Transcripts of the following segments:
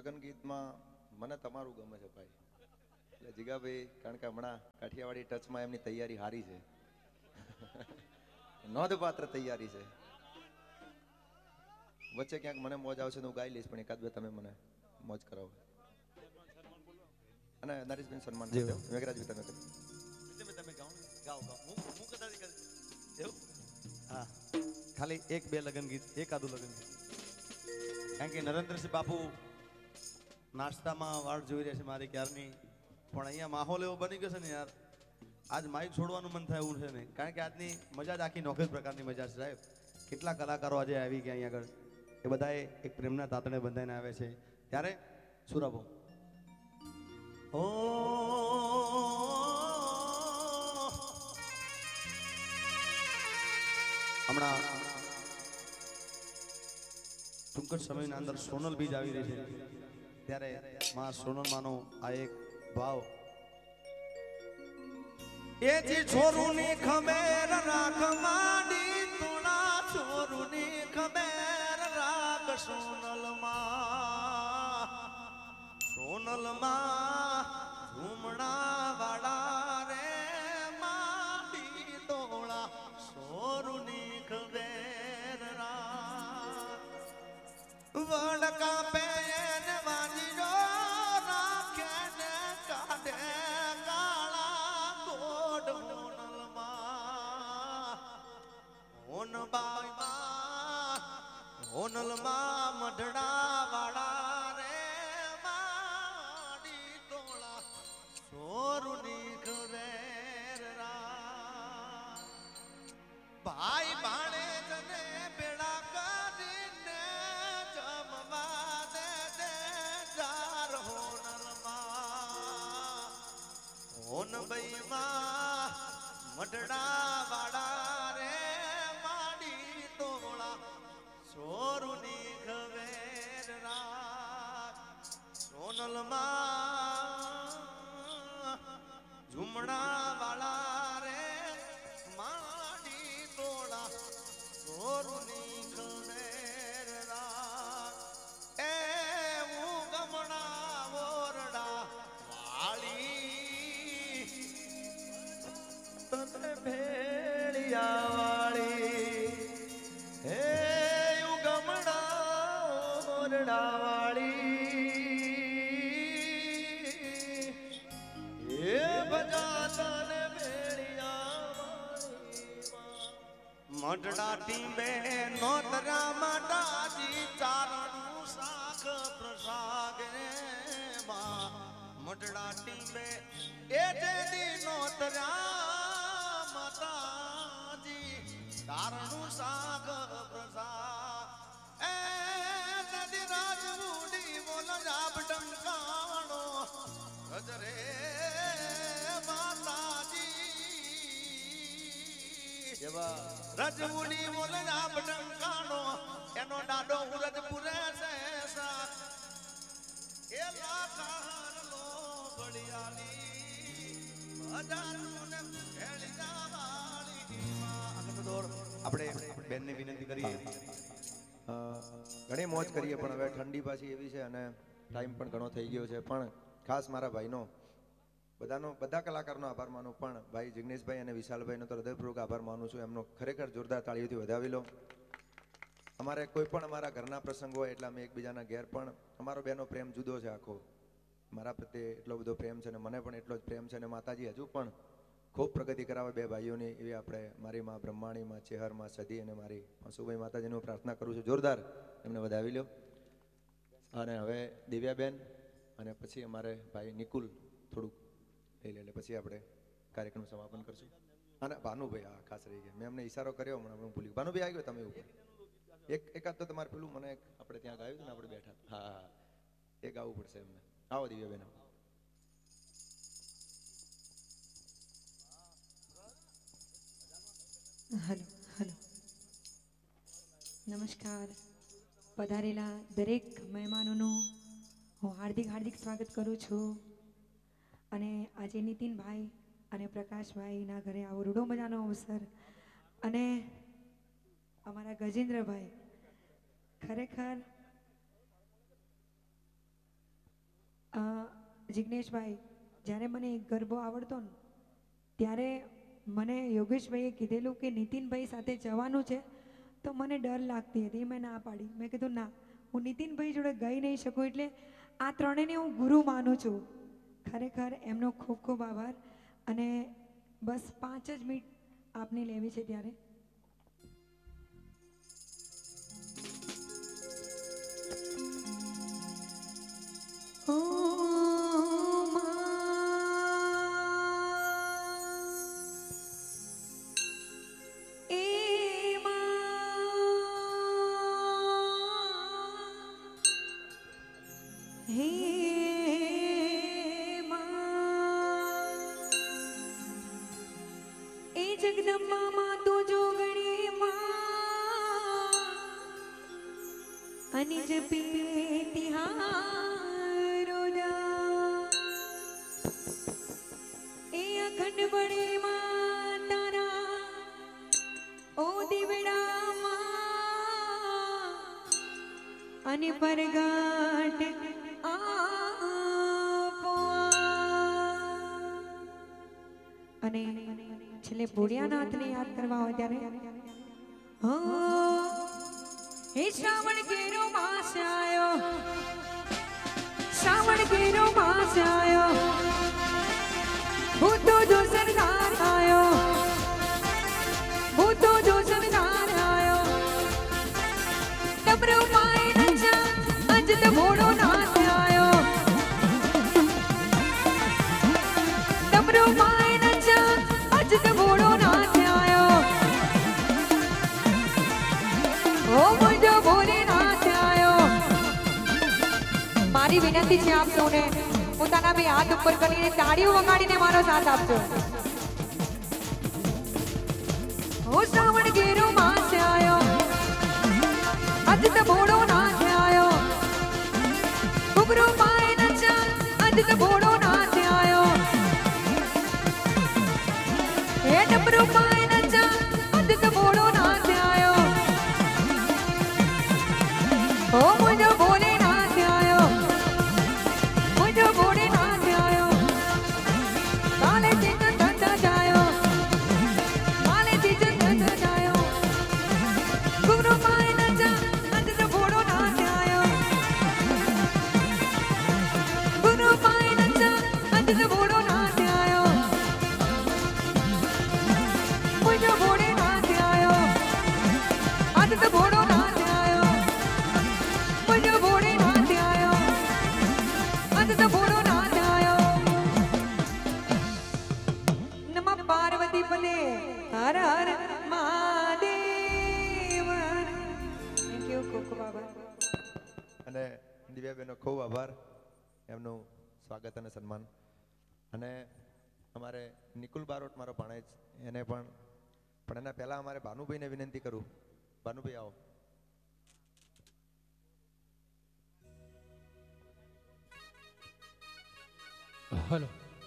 લગન ગીતમાં મને તમારું ગમે છે ભાઈ. એટલે જીગાભાઈ, કારણ કે હમણાં કાઠિયાવાડી ટચમાં એમની તૈયારી સારી છે. નોંધપાત્ર તૈયારી છે. વચ્ચે ક્યાંક મને મોજ આવશે તો હું ગાઈ લઈશ, પણ એકાદ બે તમે મને મોજ કરાવો. અને નરેશભાઈ સન્માન કરજો. મેઘરાજ તમે હા, ખાલી એક બે લગન ગીત, એકાદું લગન ગીત. કારણ કે નરેન્દ્રસિંહ બાપુ નાસ્તામાં વાળ જોઈ રહ્યા છે મારી ક્યારની, પણ અહીંયા માહોલ એવો બની ગયો છે ને યાર, આજ માઇક છોડવાનું મન થાય એવું છે ને. કારણ કે આજની મજા જ આખી નોખી પ્રકારની મજા છે સાહેબ. કેટલા કલાકારો આજે આવી ગયા અહીંયા આગળ, એ બધાએ એક પ્રેમના તાતણે બંધાઈને આવે છે. ત્યારે સુરાબો ઓ હમણાં ટૂંક જ સમયના અંદર સોનલ બીજ આવી રહી છે, ત્યારે માં સોનલ માનો આ એક ભાવ એ જી છોરુની ખબર રાખ માંડી તુણા, છોરુની ખબર રાખ સોનલમાં, સોનલમાં ઝુમણા વાળા રે માંડી તોળા, છોરુની ખબર રાખ વડકા પે ને વાંજીરો રાખે ને કાઢે હોનલમાં મઢડા વાળા રે માડી તોળા, સોરુની ખવેર રા ભાઈ ભાણે જને બેડા કરીને જમવા દે દે જાર હોનલમાં, હોનબઈમાં મઢડા વાળા રે માડી તોળા, સોરુની ખવેર રાખ સોનલમાં ઝુમણા વાળા રે માડી તોળા, સોરુની ખવેર રાખ એ હું ગમણા ઓરડા વાળી તને ભેળિયા વાળી, હે વાળી એ બજાતન મઢડા ટીંબે નોતરા માતાજી ચારણું શાક પ્રસાદ માં, મઢડા ટીંબે એ જેદી નોતરા માતાજી ચારણું શાક પ્રસાદ એ નદી રાજુડી બોલ જાબ ડંકાણો ગજરે માતાજી રજુડી બોલ જાબ ડંકાણો એનો ડાડો ઉરજ પુરે છે સાથ એ લાખાર લો બળિયાલી હજારું ને ભેળી જાવાળી આગળ દોર આપણે બેનને વિનંતી કરીએ. ઘણી મોજ કરીએ, પણ હવે ઠંડી પાછી એવી છે અને ટાઈમ પણ ઘણો થઈ ગયો છે. પણ ખાસ મારા ભાઈનો બધા કલાકારનો આભાર માનું, પણ ભાઈ જિગ્નેશભાઈ અને વિશાલભાઈનો તો હૃદયપૂર્વક આભાર માનું છું. એમનો ખરેખર જોરદાર તાળીઓથી વધાવી લો. અમારે કોઈ પણ અમારા ઘરના પ્રસંગ હોય એટલે અમે એકબીજાના ઘેર, પણ અમારો બેનો પ્રેમ જુદો છે આખો. મારા પ્રત્યે એટલો બધો પ્રેમ છે ને મને પણ એટલો જ પ્રેમ છે ને માતાજી હજુ પણ ખૂબ પ્રગતિ કરાવે બે ભાઈઓની, એવી આપણે મારી માં બ્રહ્માણી, માં ચેહર, માં સદી અને મારી સુભાઈ માતાજીને હું પ્રાર્થના કરું છું. જોરદાર એમને વધાવી લો. અને હવે દિવ્યાબેન અને પછી અમારે ભાઈ નિકુલ થોડુંક લઈ લે, પછી આપણે કાર્યક્રમ સમાપન કરશું. અને ભાનુભાઈ હા ખાસ રહી ગયા, મેં એમને ઈશારો કર્યો હમણાં હું ભૂલી ગયો. ભાનુભાઈ આવી ગયો તમે ઉપર એકાદ તો તમારે પેલું મને આપણે ત્યાં ગાયું હતું ને આપણે બેઠા, હા હા એ ગાવું પડશે એમને. આવો દિવ્યાબેન. હલો હલો નમસ્કાર. પધારેલા દરેક મહેમાનોનું હું હાર્દિક હાર્દિક સ્વાગત કરું છું. અને આજે નીતિનભાઈ અને પ્રકાશભાઈના ઘરે આવો રૂડો મજાનો અવસર, અને અમારા ગજેન્દ્રભાઈ ખરેખર જિગ્નેશભાઈ જ્યારે મને ગરબો આવડતો ને ત્યારે મને યોગેશભાઈએ કીધેલું કે નીતિનભાઈ સાથે જવાનું છે, તો મને ડર લાગતી હતી. મેં ના પાડી. મેં કીધું ના, હું નીતિનભાઈ જોડે ગઈ નહીં શકું, એટલે આ ત્રણેયને હું ગુરુ માનું છું. ખરેખર એમનો ખૂબ ખૂબ આભાર. અને બસ 5 જ મિનિટ આપને લેવી છે ત્યારે જગદંબા માં તું જોગણી માં અને જપી તિહારો જા એ અખંડ બળે માં તારા ઓ દીવડા માં અને પરગાટ આપો અને છેલ્લે ભોળિયાનાથને યાદ કરવા હોય ત્યારે હે શ્રાવણ કેરો માસ આયો, શ્રાવણ કેરો માસ આયો, ભૂતો જો સરદાર આયો, ભૂતો જો સરદાર આયો, ડમરો પાય નચા અજ તો ભોળો નાથ આયો, ડમરો પાય નચા અજ તો ભોળો નાથ આયો, ઓ મુજો ભોલેનાથ આયો. મારી વિનંતી છે આપ સૌને પોતાના બે હાથ ઉપર કરીને તાળીઓ વગાડીને મારો સાથ આપજો. ઓ શ્રાવણ કેરો માસ આયો, અજ તો ભોળો નાથ આયો, ઘૂઘરો પાય નચા અજ તો ભોળો નાથ આયો, હે ડમરો પાય નચા અજ તો ભોળો નાથ આયો, ઓ મુજો ભોલેનાથ આયો, મુજો ભોલેનાથ આયો, કાલે થી ધંધા જાયો, કાલે થી ધંધા જાયો, ઘૂઘરો પાય નચા અજ તો ભોળો નાથ આયો, ઘૂઘરો પાય નચા અજ તો ભોળો નાથ આયો, મુજો ભોલેનાથ આયો, અજ તો ભોળો નાથ આયો, મુજો ભોલેનાથ આયો, અજ તો ભોળો નાથ આયો. નમઃ પાર્વતી પદે હર હર મહાદેવ. થેન્ક યુ, ખૂબ ખૂબ આભાર. અને દિવ્યાબેનનો ખૂબ આભાર, એમનું સ્વાગત અને સન્માન. અને અમારે નિકુલ બારોટ મારો ભાણેજ, એને પણ એના પહેલા અમારે ભાનુભાઈને વિનંતી કરું. ભાનુભાઈ આવો. હલો,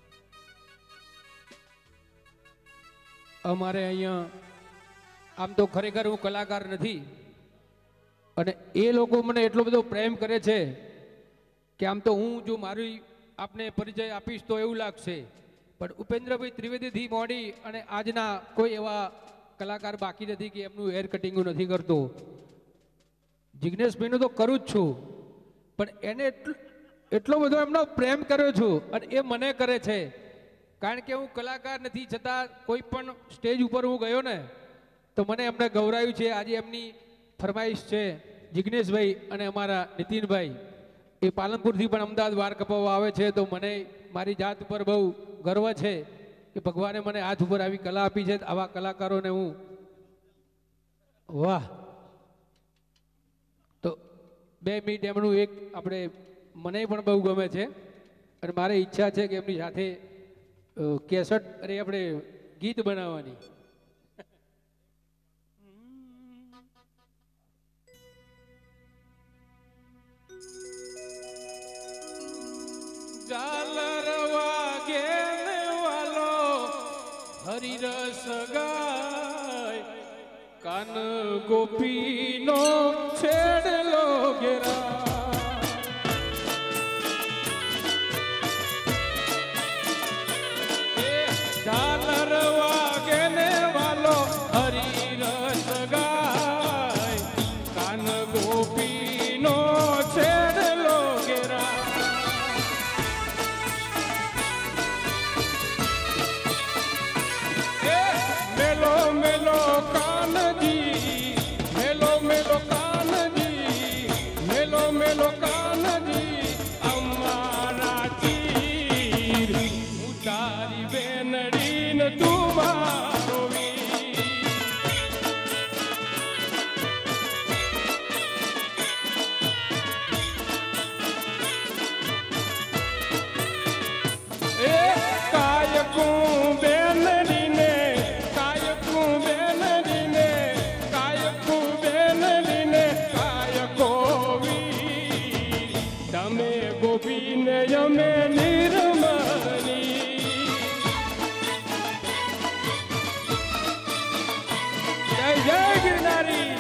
અમારે અહીંયા આમ તો ખરેખર હું કલાકાર નથી, અને એ લોકો મને એટલો બધો પ્રેમ કરે છે કે આમ તો હું જો મારી આપને પરિચય આપીશ તો એવું લાગશે, પણ ઉપેન્દ્રભાઈ ત્રિવેદીથી મોડી અને આજના કોઈ એવા કલાકાર બાકી નથી કે એમનું હેર કટિંગ નથી કરતો. જિગ્નેશભાઈનું તો કરું જ છું, પણ એને એટલો બધો એમનો પ્રેમ કર્યો છું અને એ મને કરે છે. કારણ કે હું કલાકાર નથી છતાં કોઈ પણ સ્ટેજ ઉપર હું ગયો ને તો મને એમને ગૌરાવ્યું છે. આજે એમની ફરમાઈશ છે જિગ્નેશભાઈ અને અમારા નીતિનભાઈ, એ પાલનપુરથી પણ અમદાવાદ વાર કપાવવા આવે છે, તો મને મારી જાત ઉપર બહુ ગર્વ છે કે ભગવાને મને હાથ ઉપર આવી કલા આપી છે. આવા કલાકારોને હું વાહ. તો 2 મિનિટ એમનું એક આપણે મને પણ બહુ ગમે છે અને મારે ઈચ્છા છે કે એમની સાથે કેસેટ અરે આપણે ગીત બનાવવાની. ઝાલર વાગે ને વાલો હરિરસ ગાય, કાન ગોપીનો છેડલો ઘેરા. ગોપીને અમે નિર્મળી જય જય ગિરનારી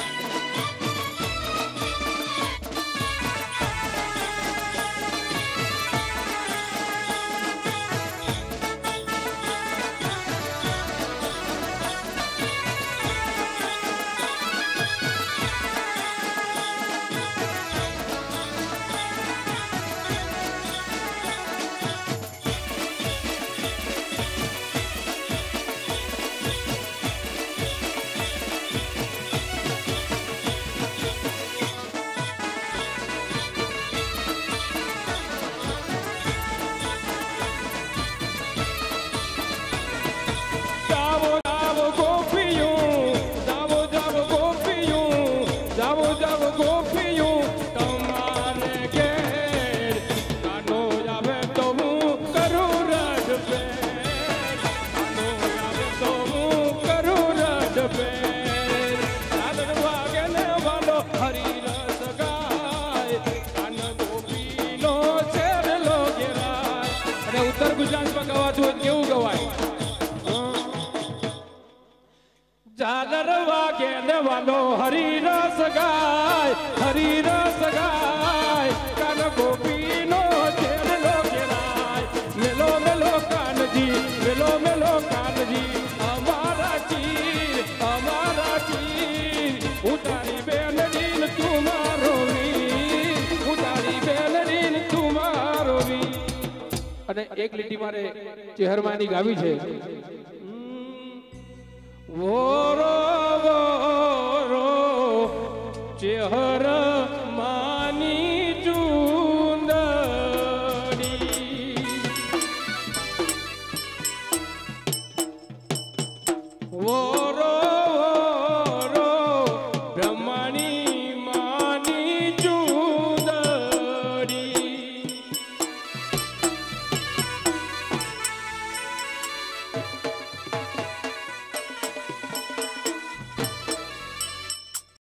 ઉત્તર ગુજરાતમાં ગવાતું હોય કેવું ગવાય ઝાલર વાગે ને વાલો હરી રસ ગાય કાન ગોપીનો ચેડલો ઘેરાય મેલો મેલો કાનજી અમારા ચીર ઉતારી બેનડીન તુમારો વીર અને એક લીટી મારે ચેહરમાની ગાવી છે વોરો વોરો ચેહર માની ચૂંદડી વો